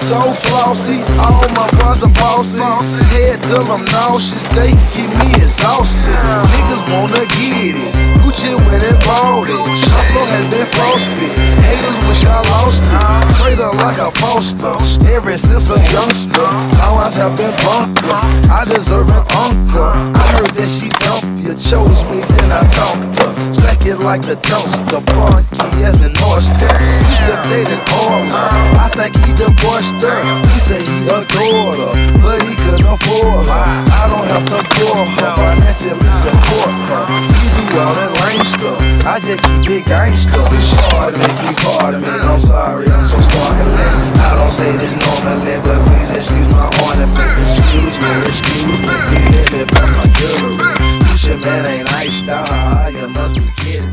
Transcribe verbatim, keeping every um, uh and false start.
so flossy, all my bras are bossy. Head till I'm nauseous, they keep me exhausted. Niggas wanna get it, Gucci went and bought it. My flow has been frostbit, haters wish I lost it. Trade her like a poster, ever since a youngster. My lines have been bunkers, I deserve an uncle. I heard that she dumped you, chose me, then I talked her. Stack it like a toaster, funky as an oyster. Used to date an Orla, I think he divorced her. He said he adored her, but he couldn't afford her. I don't have to bore her, financially support her. He do all that lame stuff, I just keep it gangster. Pardon me, please pardon me, I'm sorry, I'm so sparkling. I don't say this normally, but please excuse my ornament. Excuse me, excuse me, please let me put my jewelry. You should man ain't iced out, you must be kidding.